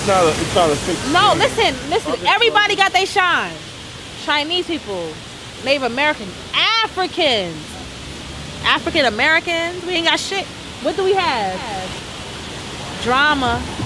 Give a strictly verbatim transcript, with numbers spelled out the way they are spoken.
not a, it's not a fake. No, listen, listen. Everybody got their shine. Chinese people, Native Americans, Africans, African Americans. We ain't got shit. What do we have? Drama.